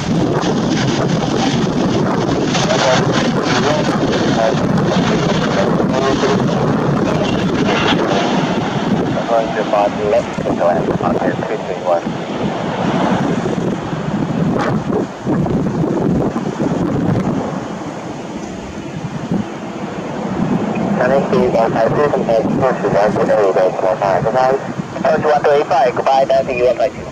I'm going to find left to land on 331. Connected on 5 compared to 1 to 135. Goodbye. 135, goodbye, 135.